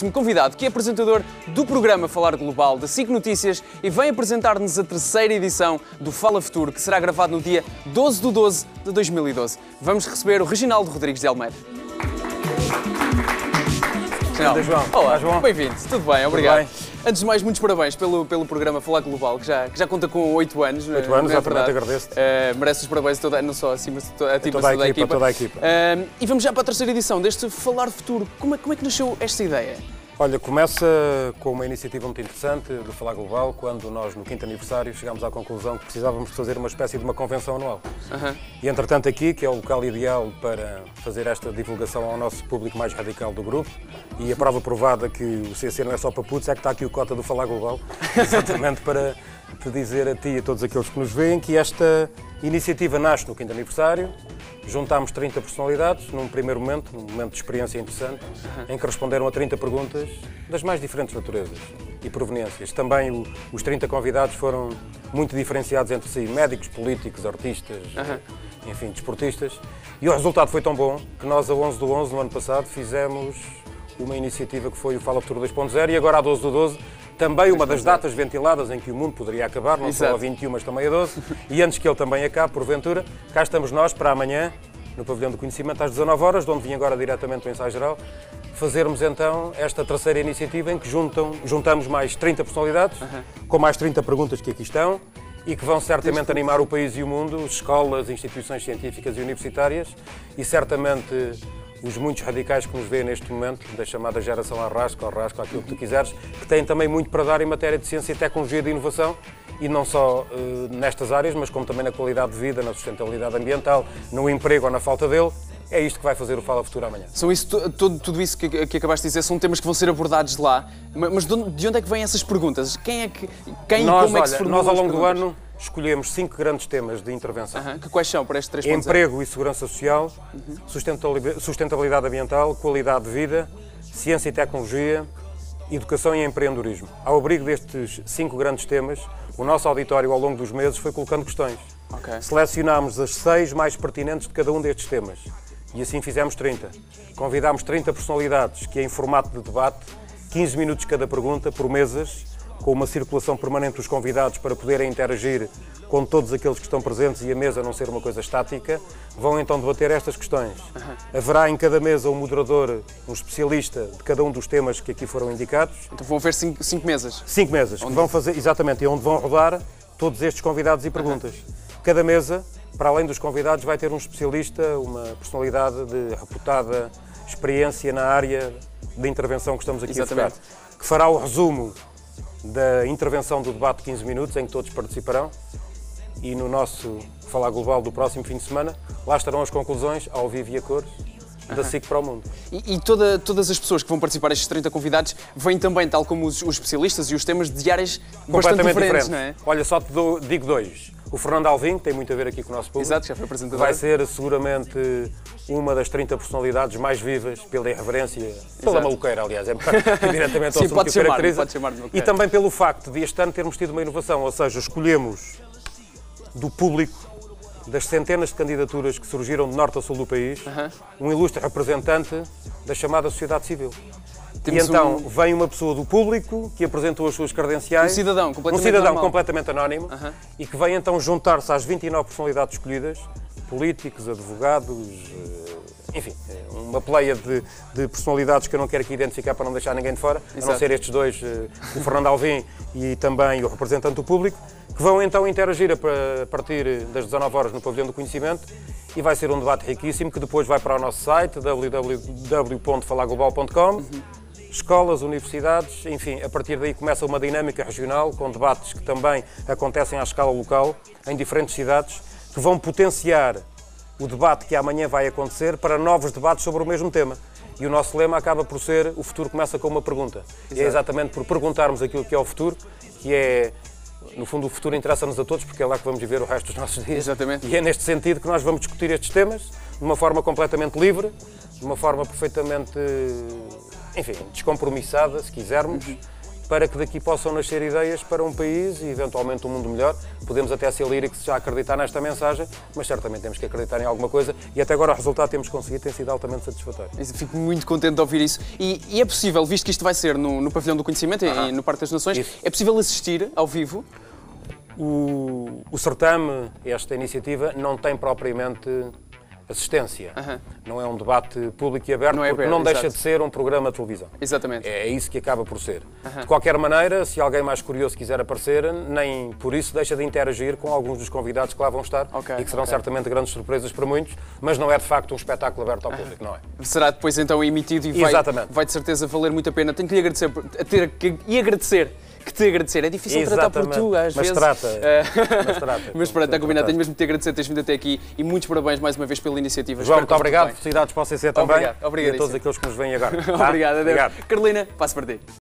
próximo convidado, que é apresentador do programa Falar Global da SIC Notícias e vem apresentar-nos a terceira edição do Fala Futuro, que será gravado no dia 12/12 de 2012. Vamos receber o Reginaldo Rodrigues de Almeida. João. Olá, João. Bem-vindo. Tudo bem, obrigado. Tudo bem. Antes de mais, muitos parabéns pelo programa Falar Global, que já conta com 8 anos. 8 anos, não é exatamente, verdade? agradeço-te. Merece os parabéns a toda, não só acima de a ti, toda mas a equipa. E vamos já para a terceira edição deste Falar Futuro. Como é que nasceu esta ideia? Olha, começa com uma iniciativa muito interessante do Falar Global, quando nós, no 5º aniversário, chegámos à conclusão que precisávamos de fazer uma espécie de uma convenção anual. E, entretanto, aqui, que é o local ideal para fazer esta divulgação ao nosso público mais radical do grupo, e a prova provada que o CC não é só para putos, é que está aqui o cota do Falar Global, exatamente para te dizer a ti e a todos aqueles que nos veem que esta iniciativa nasce no 5º aniversário. Juntámos 30 personalidades num primeiro momento, num momento de experiência interessante, em que responderam a 30 perguntas das mais diferentes naturezas e proveniências. Também os 30 convidados foram muito diferenciados entre si, médicos, políticos, artistas, enfim, desportistas. E o resultado foi tão bom que nós, a 11/11, no ano passado, fizemos uma iniciativa que foi o Fala Futuro 2.0 e agora, a 12/12, também uma das datas ventiladas em que o mundo poderia acabar, não só a 21, mas também a 12, e antes que ele também acabe, porventura, cá estamos nós para amanhã, no Pavilhão do Conhecimento, às 19 horas, de onde vim agora diretamente para o ensaio geral, fazermos então esta terceira iniciativa em que juntamos mais 30 personalidades, com mais 30 perguntas que aqui estão, e que vão certamente animar o país e o mundo, escolas, instituições científicas e universitárias, e certamente os muitos radicais que nos vêem neste momento, da chamada geração Arrasca, ou Rasca, aquilo que tu quiseres, que têm também muito para dar em matéria de ciência e tecnologia e de inovação, e não só nestas áreas, mas como também na qualidade de vida, na sustentabilidade ambiental, no emprego ou na falta dele. É isto que vai fazer o Fala Futuro amanhã. São isso, tudo isso que acabaste de dizer são temas que vão ser abordados lá, mas de onde é que vêm essas perguntas? Quem e como é que se formulam? Nós, ao longo do ano, escolhemos 5 grandes temas de intervenção. Que quais são para este 3.0? Emprego e segurança social, sustentabilidade ambiental, qualidade de vida, ciência e tecnologia, educação e empreendedorismo. Ao abrigo destes 5 grandes temas, o nosso auditório, ao longo dos meses, foi colocando questões. Selecionámos as 6 mais pertinentes de cada um destes temas. E assim fizemos 30. Convidámos 30 personalidades que, em formato de debate, 15 minutos cada pergunta, por mesas, com uma circulação permanente dos convidados para poderem interagir com todos aqueles que estão presentes e a mesa não ser uma coisa estática, vão então debater estas questões. Haverá em cada mesa um moderador, um especialista de cada um dos temas que aqui foram indicados. Então vão haver 5 mesas? 5 mesas, que vão fazer, exatamente, e onde vão rodar todos estes convidados e perguntas. Cada mesa, para além dos convidados, vai ter um especialista, uma personalidade de reputada experiência na área de intervenção que estamos aqui a focar, que fará o resumo da intervenção do debate de 15 minutos, em que todos participarão, e no nosso Falar Global do próximo fim de semana, lá estarão as conclusões, ao vivo e a cores, da SIC para o mundo. E todas as pessoas que vão participar, estes 30 convidados, vêm também, tal como os especialistas e os temas, de áreas bastante diferentes, não é? Olha, só te digo 2. O Fernando Alvim, que tem muito a ver aqui com o nosso público. Exato, já foi apresentador. Vai ser seguramente uma das 30 personalidades mais vivas pela irreverência, pela maluqueira, aliás, é diretamente ao assunto que o caracteriza. E também pelo facto de este ano termos tido uma inovação, ou seja, escolhemos do público, das centenas de candidaturas que surgiram de norte a sul do país, um ilustre representante da chamada sociedade civil. E então vem uma pessoa do público que apresentou as suas credenciais. Um cidadão completamente anónimo e que vem então juntar-se às 29 personalidades escolhidas, políticos, advogados, enfim, uma pleia de personalidades que eu não quero aqui identificar para não deixar ninguém de fora, a não ser estes 2, o Fernando Alvim e também o representante do público, que vão então interagir a partir das 19 horas no Pavilhão do Conhecimento, e vai ser um debate riquíssimo que depois vai para o nosso site www.falarglobal.com. Escolas, universidades, enfim, a partir daí começa uma dinâmica regional com debates que também acontecem à escala local, em diferentes cidades, que vão potenciar o debate que amanhã vai acontecer para novos debates sobre o mesmo tema. E o nosso lema acaba por ser: o futuro começa com uma pergunta. E é exatamente por perguntarmos aquilo que é o futuro, que é, no fundo, o futuro interessa-nos a todos, porque é lá que vamos viver o resto dos nossos dias. Exatamente. E é neste sentido que nós vamos discutir estes temas, de uma forma completamente livre, de uma forma perfeitamente, enfim, descompromissada, se quisermos, para que daqui possam nascer ideias para um país e eventualmente um mundo melhor. Podemos até ser líricos já acreditar nesta mensagem, mas certamente temos que acreditar em alguma coisa e até agora o resultado que temos conseguido tem sido altamente satisfatório. Fico muito contente de ouvir isso. E é possível, visto que isto vai ser no Pavilhão do Conhecimento, e no Parque das Nações, isso. É possível assistir ao vivo? O certame, esta iniciativa, não tem propriamente assistência. Não é um debate público e aberto, porque não deixa de ser um programa de televisão. Exatamente. É isso que acaba por ser. De qualquer maneira, se alguém mais curioso quiser aparecer, nem por isso deixa de interagir com alguns dos convidados que lá vão estar e que serão certamente grandes surpresas para muitos, mas não é de facto um espetáculo aberto ao público, não é? Será depois então emitido e vai de certeza valer muito a pena. Tenho que lhe agradecer, que te agradecer. É difícil tratar por tu, às vezes. Mas pronto, está combinado. Tenho mesmo de te agradecer teres vindo até aqui e muitos parabéns mais uma vez pela iniciativa. João, muito obrigado. Felicidades para o CC também. Obrigado. E a todos aqueles que nos veem agora. Obrigado. Carolina, passo para ti.